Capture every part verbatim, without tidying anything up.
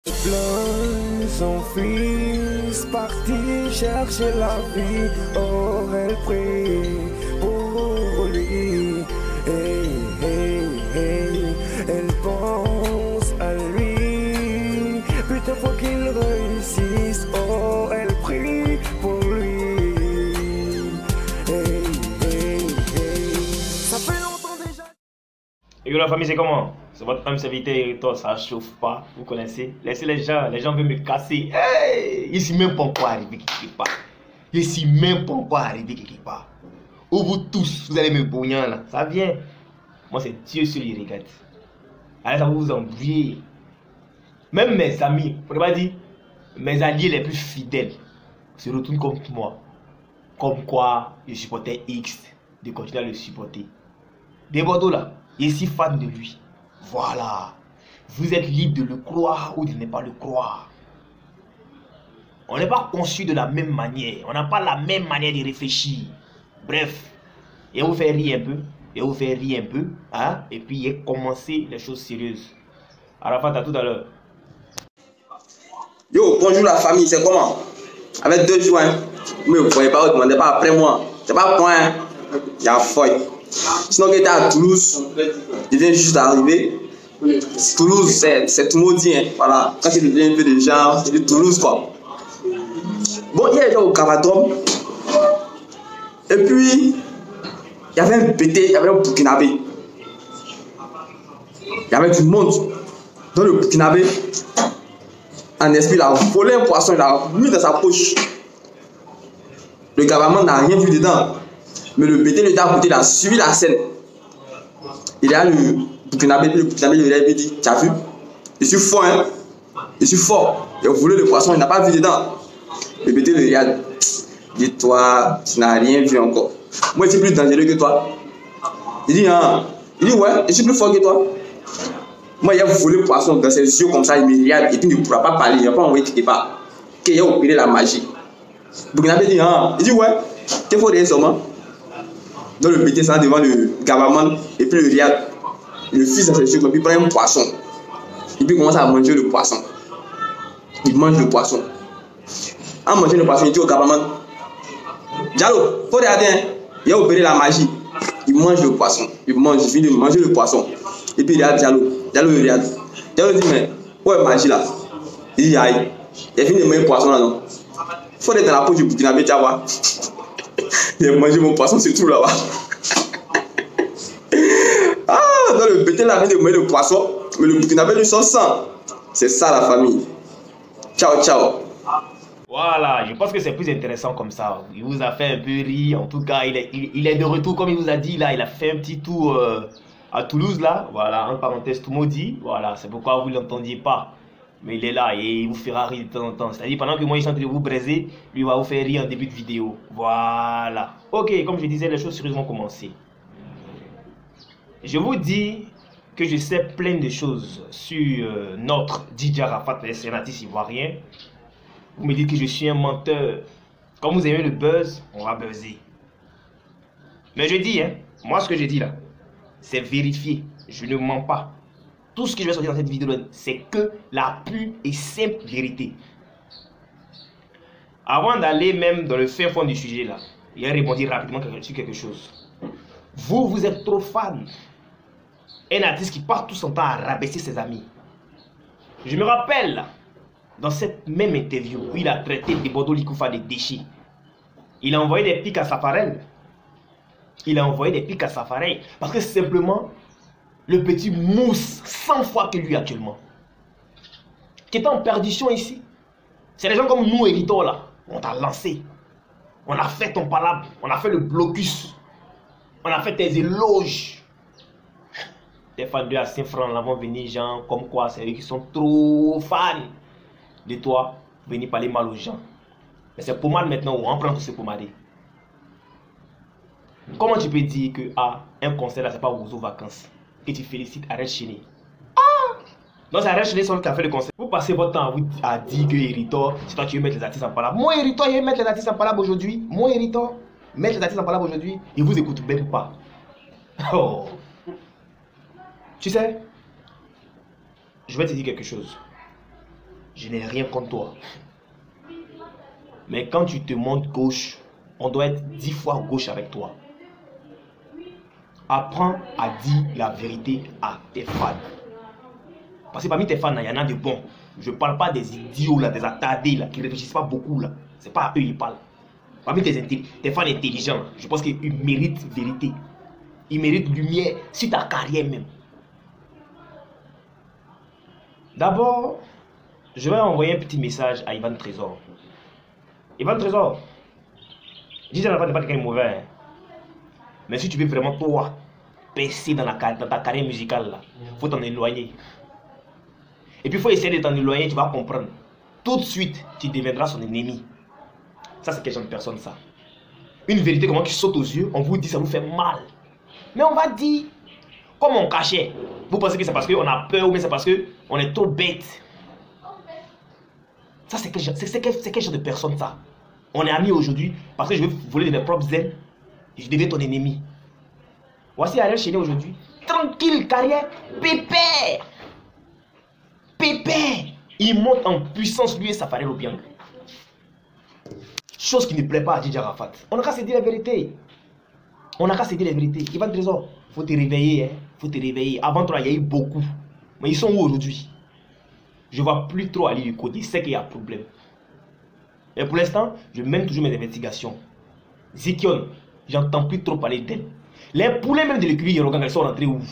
Pleure son fils parti chercher la vie. Oh, elle prie pour lui. Hey, hey, hey. Elle pense à lui. Putain, faut qu'il réussisse. Oh, elle prie pour lui. Hey, hey, hey. Ça fait longtemps déjà. Et yo la famille, c'est comment? C'est votre homme serviteur Héritor, ça chauffe pas, vous connaissez. Laissez les gens, les gens veulent me casser. Hey, ici même pas encore arrivé quelque part. Ici même pas encore arrivé quelque part. Ou vous tous, vous allez me bouillir là, ça vient. Moi c'est Dieu seul qui regarde. Allez, ça va vous embrouiller. Même mes amis, on va dire, mes alliés les plus fidèles se retournent contre moi. Comme quoi, je supportais X, de continuer à le supporter. Des Bordeaux là, je suis fan de lui. Voilà. Vous êtes libre de le croire ou de ne pas le croire. On n'est pas conçu de la même manière. On n'a pas la même manière de réfléchir. Bref. Et vous faire rire un peu. Et vous faire rire un peu. Hein? Et puis et commencer les choses sérieuses. Arafat, à tout à l'heure. Yo, bonjour la famille, c'est comment? Avec deux jours, hein? Mais vous ne voyez pas, vous ne demandez pas après moi. C'est pas point, hein? Il y a feuille. Sinon, qui était à Toulouse, il vient juste d'arriver. Toulouse, c'est tout maudit, hein? Voilà. Quand il devient un peu de gens, c'est de Toulouse, quoi. Bon, hier, j'étais au Cavadrome. Et puis, il y avait un pété, il y avait un Burkinabé. Il y avait du monde. Dans le Burkinabé, en esprit, il a volé un poisson, il l'a mis dans sa poche. Le gouvernement n'a rien vu dedans. Mais le pété, le gars, il a suivi la scène. Il est là, le Burkinabé, le Burkinabé, il lui dit, tu as vu? Je suis fort, hein? Je suis fort. Il a volé le poisson, il n'a pas vu dedans. Le pété, le regarde. Dis-toi, tu n'as rien vu encore. Moi, je suis plus dangereux que toi. Il dit, hein? Il dit, ouais, je suis plus fort que toi. Moi, il a volé le poisson dans ses yeux comme ça, il me regarde et puis il ne pourra pas parler, il n'a pas envoyé quelque part. Qu'il a opéré la magie. Burkinabé dit, hein? Il dit, ouais, qu'il faut dire seulement. Donc le pété ça devant le gouvernement et puis le regarde. Le fils dans ses yeux, puis il prend un poisson. Et puis il commence à manger le poisson. Il mange le poisson. En mangeant le poisson, il dit au gouvernement, Diallo, faut regarder, hein? Il a opéré la magie. Il mange le poisson. Il mange, il finit de manger le poisson. Et puis il regarde Diallo. Diallo il regarde. Diallo dit, mais où est magie là? Il dit, aïe. Il a fini de manger le poisson là, non? Faut être dans la peau du Burkinabé, tu vois. Il a mangé mon poisson, c'est tout là-bas. Ah, dans le pété, là, il a mangé le poisson, mais le Burkinabé lui sort sang. C'est ça la famille. Ciao, ciao. Voilà, je pense que c'est plus intéressant comme ça. Il vous a fait un peu rire. En tout cas, il est, il, il est de retour, comme il vous a dit là. Il a fait un petit tour euh, à Toulouse là. Voilà, en parenthèse, tout maudit. Voilà, c'est pourquoi vous ne l'entendiez pas. Mais il est là et il vous fera rire de temps en temps. C'est-à-dire, pendant que moi, je suis en train de vous braiser, lui va vous faire rire en début de vidéo. Voilà. Ok, comme je disais, les choses sérieusement commencé. Je vous dis que je sais plein de choses sur euh, notre D J Arafat, un artiste ivoirien. Vous me dites que je suis un menteur. Quand vous aimez le buzz, on va buzzer. Mais je dis, hein, moi ce que je dis là, c'est vérifié. Je ne mens pas. Tout ce que je vais sortir dans cette vidéo, c'est que la pure et simple vérité. Avant d'aller même dans le fin fond du sujet là, il a répondu rapidement sur quelque chose. Vous, vous êtes trop fan. Un artiste qui passe tout son temps à rabaisser ses amis. Je me rappelle là, dans cette même interview où il a traité de Bodo Likoufa de déchets. Il a envoyé des pics à Safarel. Il a envoyé des pics à Safarel parce que simplement le petit mousse cent fois que lui actuellement. Qui est en perdition ici. C'est des gens comme nous, Héritor là. On t'a lancé. On a fait ton palabre. On a fait le blocus. On a fait tes éloges. Tes fans de à cinq francs là vont venir, gens comme quoi c'est eux qui sont trop fans de toi. Venir parler mal aux gens. Mais c'est pommade maintenant où on prend tout ce pommadé. Comment tu peux dire que ah, un concert là c'est pas aux vacances? Que tu félicites Arel Chéné. Ah! Donc c'est Arel Chéné sur le café de concert. Vous passez votre temps à, vous, à dire que Héritor, c'est toi qui veux mettre les artistes en palabre. Moi Héritor, je vais mettre les artistes en palabre aujourd'hui. Moi Héritor, mettre les artistes en palabre aujourd'hui. Ils vous écoutent même pas. Oh! Tu sais, je vais te dire quelque chose. je n'ai rien contre toi. Mais quand tu te montres gauche, on doit être dix fois gauche avec toi. Apprends à dire la vérité à tes fans. Parce que parmi tes fans, il y en a de bons. Je ne parle pas des idiots, là, des attardés là, qui ne réfléchissent pas beaucoup. Là. Ce n'est pas à eux qu'ils parlent. Parmi tes, tes fans intelligents, je pense qu'ils méritent vérité. Ils méritent lumière sur ta carrière même. D'abord, je vais envoyer un petit message à Ivan Trésor. Ivan Trésor, D J Arafat n'est pas quelqu'un de mauvais. Hein. Mais si tu veux vraiment toi percer dans, la, dans ta carrière musicale, il faut t'en éloigner. Et puis il faut essayer de t'en éloigner, tu vas comprendre. Tout de suite, tu deviendras son ennemi. Ça, c'est quel genre de personne ça? Une vérité comment qui saute aux yeux, on vous dit ça vous fait mal. Mais on va dire, comme on cachait. Vous pensez que c'est parce qu'on a peur ou bien c'est parce qu'on est trop bête. Ça, c'est quel, quel, quel genre de personne ça? On est amis aujourd'hui parce que je veux voler de mes propres ailes et je deviens ton ennemi. Voici Ariel Chéné aujourd'hui. Tranquille, carrière, pépère. Pépère. Il monte en puissance, lui et Safarel Obiang. Chose qui ne plaît pas à D J Arafat. On n'a qu'à se dire la vérité. On n'a qu'à se dire la vérité. Ivan Trésor, il faut te réveiller. Il hein. faut te réveiller. Avant toi, il y a eu beaucoup. Mais ils sont où aujourd'hui? Je ne vois plus trop aller du côté. Je sais qu'il y a un problème. Et pour l'instant, je mène toujours mes investigations. Zikion, j'entends plus trop parler d'elle. Les poulets même de l'écurie Yorogan, elles sont rentrées où?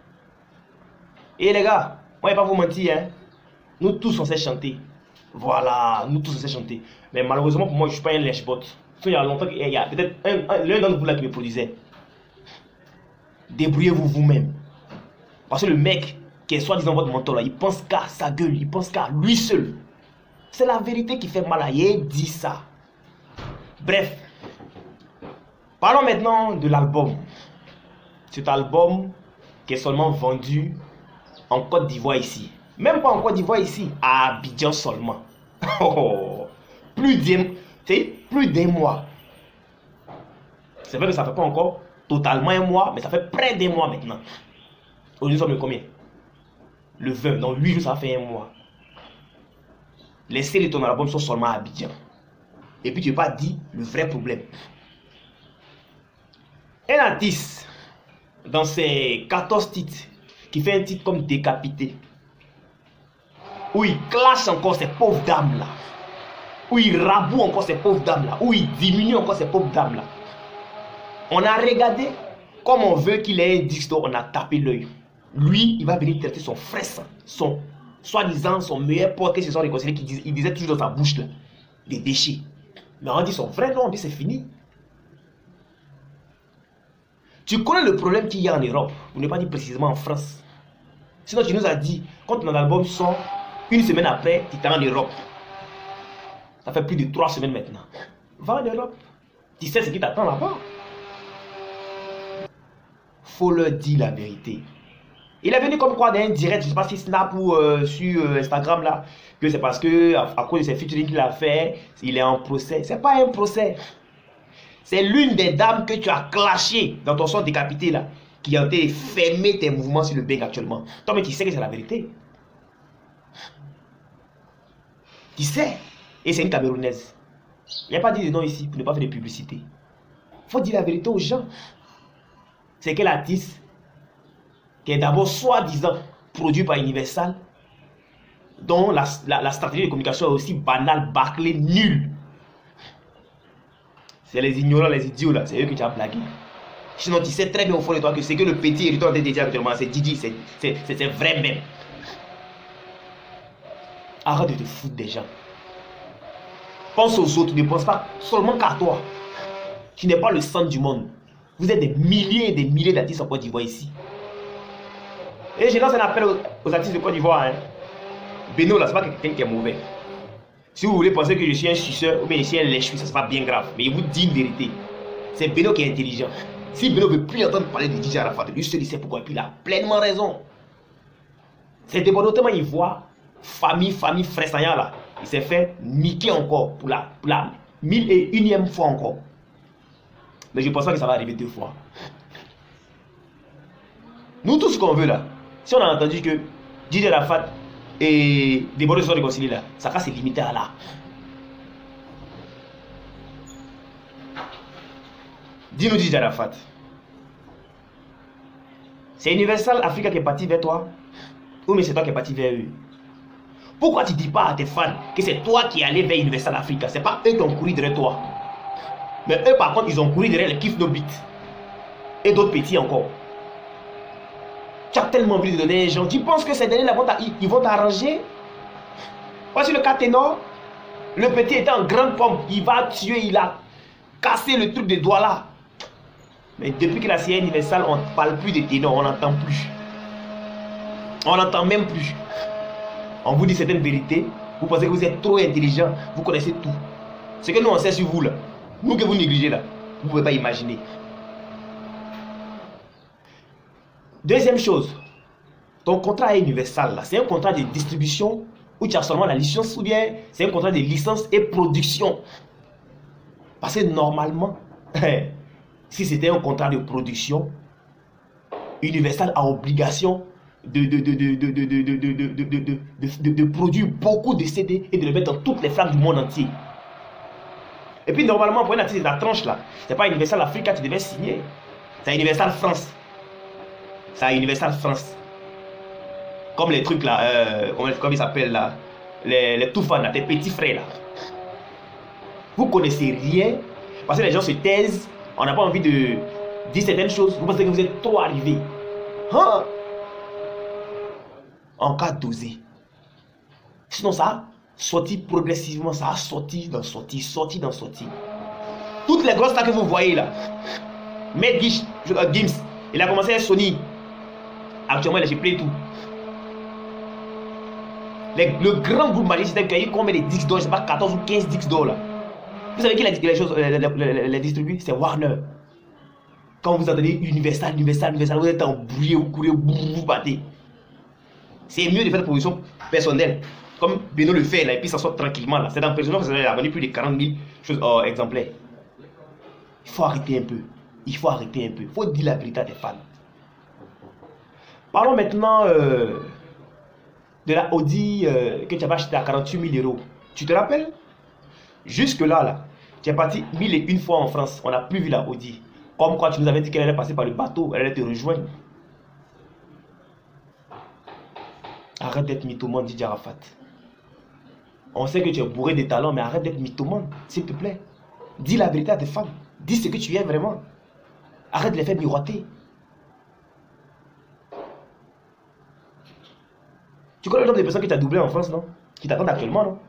Et les gars, moi je ne vais pas vous mentir, hein. Nous tous on sait chanter. Voilà, nous tous on sait chanter. Mais malheureusement pour moi, je ne suis pas un lèche-bot. Il y a longtemps qu'il y a peut-être l'un d'entre vous là qui me produisait. Débrouillez-vous vous-même. Parce que le mec qui est soi-disant votre mentor là, il pense qu'à sa gueule, il pense qu'à lui seul. C'est la vérité qui fait mal à il dit ça. Bref. Parlons maintenant de l'album. Cet album qui est seulement vendu en Côte d'Ivoire ici. Même pas en Côte d'Ivoire ici, à Abidjan seulement. Oh, plus d'un plus d'un mois. C'est vrai que ça ne fait pas encore totalement un mois, mais ça fait près d'un mois maintenant. Aujourd'hui, nous sommes le combien? Le vingt, dans huit jours, ça fait un mois. Les séries de ton album sont seulement à Abidjan. Et puis tu n'as pas dit le vrai problème. Un artiste, dans ses quatorze titres, qui fait un titre comme Décapité, où il clash encore ces pauvres dames là, où il raboue encore ces pauvres dames là, où il diminue encore ces pauvres dames là. On a regardé, comme on veut qu'il ait un disque d'or, on a tapé l'œil. Lui, il va venir traiter son frère, son soi-disant son meilleur pote, que ce sont réconciliés, qui disait, il disait toujours dans sa bouche là, des déchets. Mais on dit son frère, non, on dit c'est fini. Tu connais le problème qu'il y a en Europe, pour ne pas dire précisément en France. Sinon tu nous as dit, quand ton album sort, une semaine après, tu es en Europe. Ça fait plus de trois semaines maintenant. Va en Europe. Tu sais ce qui t'attend là-bas. Faut leur dire la vérité. Il est venu comme quoi dans un direct, je ne sais pas si Snap ou euh, sur euh, Instagram là, que c'est parce que à, à cause de ses featuring qu'il a fait, il est en procès. C'est pas un procès. C'est l'une des dames que tu as clashé dans ton son Décapité là, qui a été fermé tes mouvements sur le bang actuellement. Toi mais tu sais que c'est la vérité. Tu sais. Et c'est une Camerounaise. Il n'y a pas dit de nom ici pour ne pas faire de publicité. Il faut dire la vérité aux gens. C'est quel artiste qui est d'abord soi-disant produit par Universal, dont la, la, la stratégie de communication est aussi banale, bâclée, nulle. C'est les ignorants, les idiots là, c'est eux que tu as blagué. Sinon tu sais très bien au fond de toi que c'est que le petit héritage de Didi actuellement, c'est Didi, c'est vrai même. Arrête de te foutre des gens. Pense aux autres, ne pense pas seulement qu'à toi. Tu n'es pas le centre du monde. Vous êtes des milliers et des milliers d'artistes en Côte d'Ivoire ici. Et je lance un appel aux, aux artistes de Côte d'Ivoire. Hein. Beno là, c'est pas quelqu'un qui est mauvais. Si vous voulez penser que je suis un suceur ou bien je suis un lèche, ça c'est pas bien grave. Mais il vous dit une vérité. C'est Beno qui est intelligent. Si Beno ne veut plus entendre parler de D J Arafat, lui seul il sait pourquoi. Et puis il a pleinement raison. C'est débordement il voit famille, famille, frère Saillant là. Il s'est fait niquer encore pour la, pour la mille et unième fois encore. Mais je pense pas que ça va arriver deux fois. Nous, tout ce qu'on veut là, si on a entendu que D J Arafat et des Bordeaux se sont réconciliés là. Ça va se limiter à là. Dis-nous, Didier Arafat. C'est Universal Africa qui est parti vers toi? Ou mais c'est toi qui est parti vers eux? Pourquoi tu ne dis pas à tes fans que c'est toi qui es allé vers Universal Africa? C'est pas eux qui ont couru derrière toi. Mais eux par contre, ils ont couru derrière les Kiff No Beat. Et d'autres petits encore. Tu as tellement envie de donner les gens. Tu penses que ces derniers-là ils vont t'arranger? Voici le cas ténor. Le petit était en grande pompe. Il va tuer, il a cassé le truc des doigts là. Mais depuis que la C I A Universal, on ne parle plus de ténor, on n'entend plus. On n'entend même plus. On vous dit certaines vérités. Vous pensez que vous êtes trop intelligent. Vous connaissez tout. Ce que nous on sait sur vous là. Nous que vous négligez là. Vous ne pouvez pas imaginer. Deuxième chose. Ton contrat est Universal là. C'est un contrat de distribution où tu as seulement la licence ou bien c'est un contrat de licence et production. Parce que normalement, si c'était un contrat de production, Universal a obligation de, de, de, de, de, de, de, de, de, de, de, de, de, de produire beaucoup de C D et de le mettre dans toutes les flammes du monde entier. Et puis normalement, pour un artiste de la tranche là, c'est pas Universal Africa que tu devais signer. C'est Universal France. C'est Universal France. Comme les trucs là, euh, comment, comment ils s'appellent là, les, les tout fans là, tes petits frères là. Vous connaissez rien, parce que les gens se taisent, on n'a pas envie de dire certaines choses, vous pensez que vous êtes trop arrivé. Hein? En cas dosé. Sinon ça a sorti progressivement, ça a sorti dans sorti, sorti dans sorti. Toutes les grosses stars que vous voyez là, Maître Gims, il a commencé à Sony. Actuellement il a play tout. Les, le grand groupe malien, c'était qu'il y a eu combien de disques d'or, je sais pas, quatorze ou quinze disques d'or là. Vous savez qui a les choses, les, les, les, les distribué? C'est Warner. Quand vous entendez Universal, Universal, Universal, vous êtes embrouillé, vous courez, vous, vous battez. C'est mieux de faire de production personnelle, comme Beno le fait là, et puis ça sort tranquillement là. C'est dans personnel parce qu'il a vendu plus de quarante mille choses, oh, exemplaires. Il faut arrêter un peu. Il faut arrêter un peu. Il faut dire la vérité à tes fans. Parlons maintenant euh, de la Audi euh, que tu avais acheté à quarante-huit mille euros. Tu te rappelles? Jusque là, là, tu es parti mille et une fois en France. On n'a plus vu la Audi. Comme quoi tu nous avais dit qu'elle allait passer par le bateau, elle allait te rejoindre. Arrête d'être mythomane, Didier Arafat. On sait que tu es bourré de talent, mais arrête d'être mythomane, s'il te plaît. Dis la vérité à tes fans. Dis ce que tu es vraiment. Arrête de les faire miroiter. Tu connais le nombre de personnes qui t'ont doublé en France, non? Qui t'attendent actuellement, non?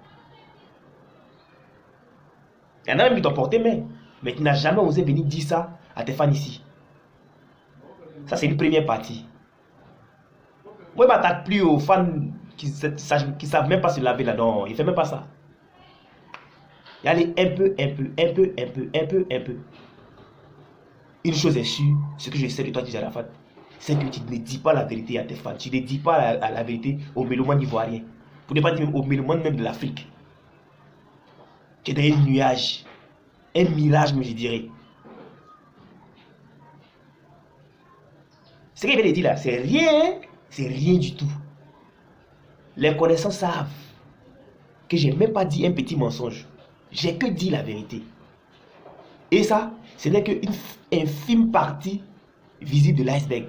Il y en a même qui t'ont porté main. Mais tu n'as jamais osé venir dire ça à tes fans ici. Ça, c'est une première partie. Moi, je ne m'attaque plus aux fans qui ne savent même pas se laver là. Non, il ne fait même pas ça. Il y a les un peu, un peu, un peu, un peu, un peu, un peu. Une chose est sûre, ce que je sais de toi, Didier Arafat, c'est que tu ne dis pas la vérité à tes fans. Tu ne dis pas la, la, la vérité aux mélomanes ivoiriens. Pour ne pas dire même aux mélomanes même de l'Afrique. Tu es dans un nuage. Un mirage, mais je dirais. Ce qu'il vient de dire là, c'est rien. C'est rien du tout. Les connaissants savent que je n'ai même pas dit un petit mensonge. J'ai que dit la vérité. Et ça, ce n'est qu'une infime partie visible de l'iceberg.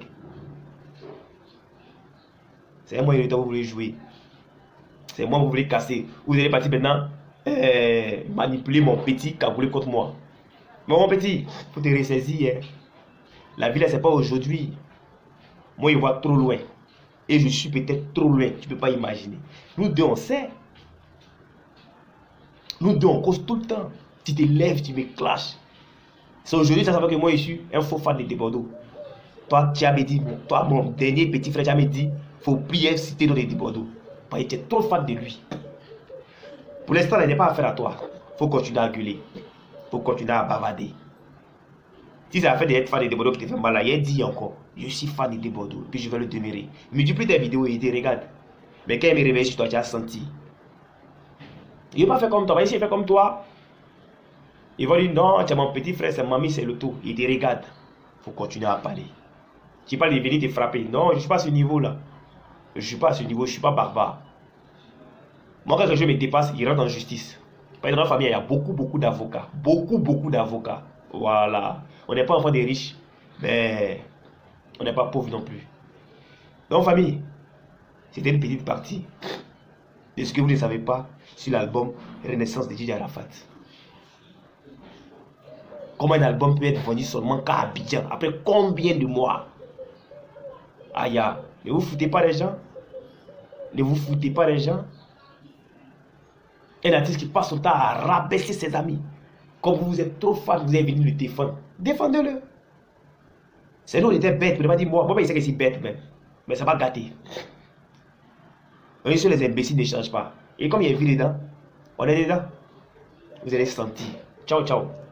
C'est moi que vous voulez jouer. C'est moi que vous voulez casser. Vous allez partir maintenant euh, manipuler mon petit cagoulé contre moi. Mais mon petit, il faut te ressaisir. Hein. La vie là, c'est pas aujourd'hui. Moi, je vois trop loin. Et je suis peut-être trop loin. Tu ne peux pas imaginer. Nous deux, on sait. Nous deux, on cause tout le temps. Tu te lèves, tu me clashes. C'est aujourd'hui, ça savait que moi, je suis un faux fan de Bordeaux. Toi, tu as dit, toi, mon dernier petit frère, tu as dit, il faut prier citer dans les Bordeaux. Parce que tu es trop fan de lui. Pour l'instant, il n'est pas affaire à toi. Il faut continuer à gueuler. Il faut continuer à bavarder. Si c'est affaire d'être fan de Bordeaux qui te fait mal, là, il dit encore, je suis fan de Bordeaux, puis je vais le demeurer. Il me dit plus tes vidéos, il te regarde. Mais quand il me réveille sur toi, tu as senti. Il va pas faire comme toi, il va fait comme toi. Il va dire non, tu es mon petit frère, c'est mamie, c'est le tout. Il te regarde. Il faut continuer à parler. Tu parles de venir te frapper. Non, je ne suis pas à ce niveau-là. Je ne suis pas à ce niveau, je ne suis pas barbare. Moi, quand je me dépasse, il rentre en justice. Dans notre famille, il y a beaucoup, beaucoup d'avocats. Beaucoup, beaucoup d'avocats. Voilà. On n'est pas enfant des riches, mais on n'est pas pauvre non plus. Donc, famille, c'était une petite partie de ce que vous ne savez pas sur l'album Renaissance de Djidji Arafat. Comment un album peut être vendu seulement qu'à Abidjan, après combien de mois? Aïe, ne vous foutez pas les gens. Ne vous foutez pas les gens. Un artiste qui passe son temps à rabaisser ses amis. Comme vous êtes trop fan, vous avez venu le défendre. Défendez-le. C'est nous, on était bêtes. Vous ne pas dire moi. Moi, il sait que c'est bête même. Mais ça va gâter. On est sur les imbéciles ne changent pas. Et comme il y a une vie dedans, on est dedans. Vous allez sentir. Ciao, ciao.